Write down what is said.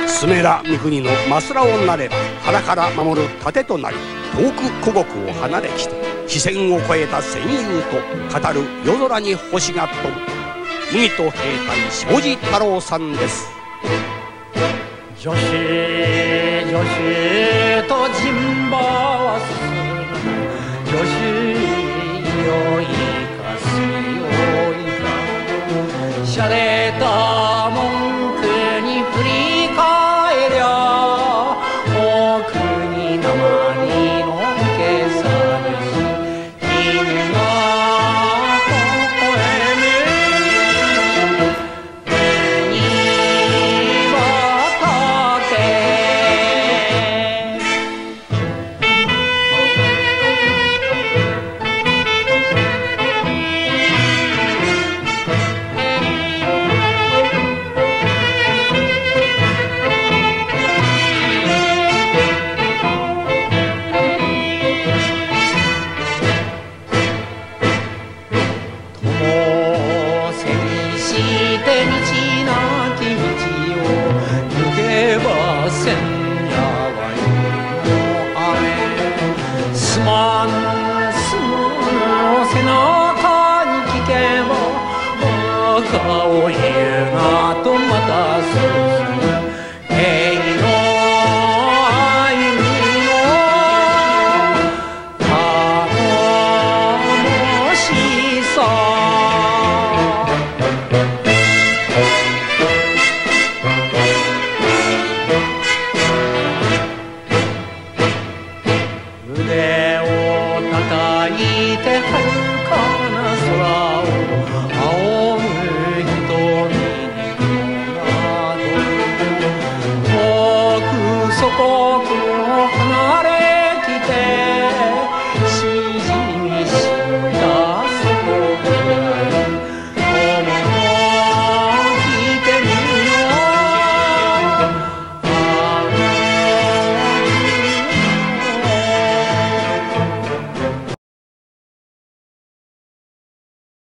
スメラ三国のマスラをなれば腹から守る盾となり、遠く故国を離れきて視線を越えた戦友と語る夜空に星が飛ぶ麦と兵隊庄司太郎さんです。 女子女子と陣馬は進む、女子よいかすよいか、しゃれた文句に振り返りゃお国なまりのけさです。犬が微笑む麦畑。共背にして道なき道を行けば千